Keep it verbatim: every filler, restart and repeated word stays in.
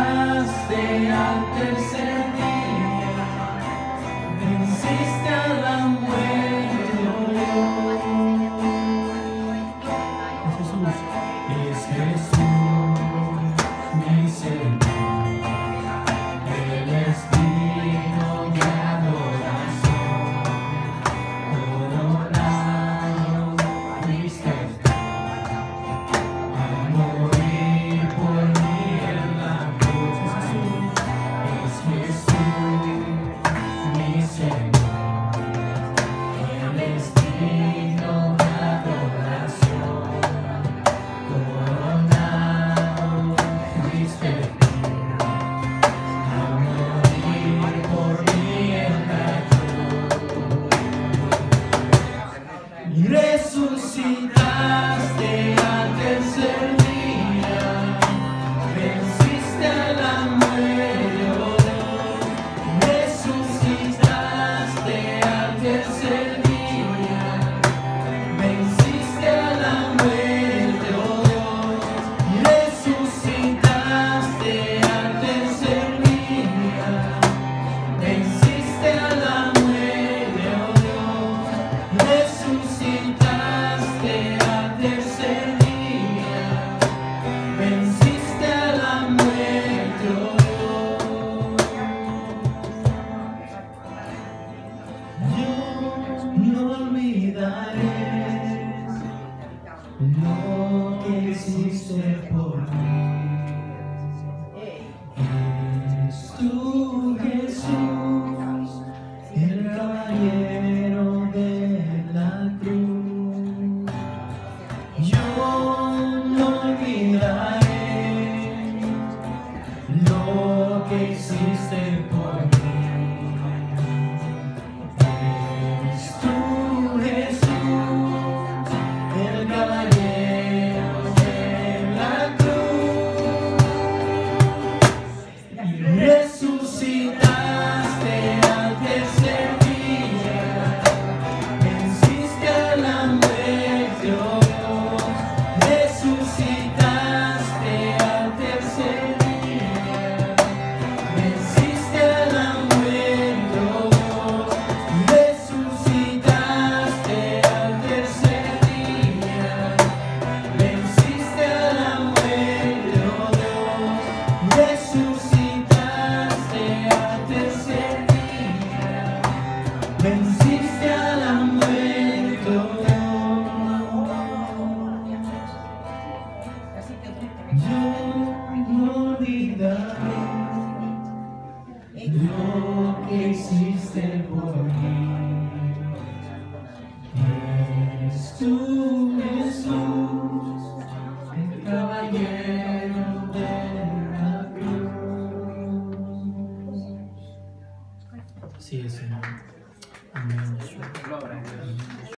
resucitaste al tercer día, venciste a la muerte, oh Dios. Jesús, es Jesús, mi Señor, Él es digno de adoración, coronado fuiste a morir por mí en la cruz. Es Jesús, mi Señor, Él es digno de adoración, coronado fuiste a morir por mí en la cruz. Resucitaste al tercer día, venciste a la muerte, oh Dios. Resucitaste al tercer día, venciste a la muerte, oh Dios. Resucitaste al tercer día, venciste a la muerte, oh Dios. Resucitaste al tercer día, venciste a la muerte, oh Dios. Yo no olvidaré lo que hiciste por mí. Es tú, Jesús, el caballero de la cruz. Yo no olvidaré lo que hiciste por mí. Es tú, Jesús, el caballero de la cruz. Resucitaste al tercer día, venciste a la muerte, oh Dios. Resucitaste al tercer día, venciste a la muerte, oh Dios. Resucitaste al tercer día, venciste a la muerte, oh Dios. Resucitaste al tercer día, venciste a la muerte, oh Dios. Yo no olvidaré lo que hiciste por mí. Es tú,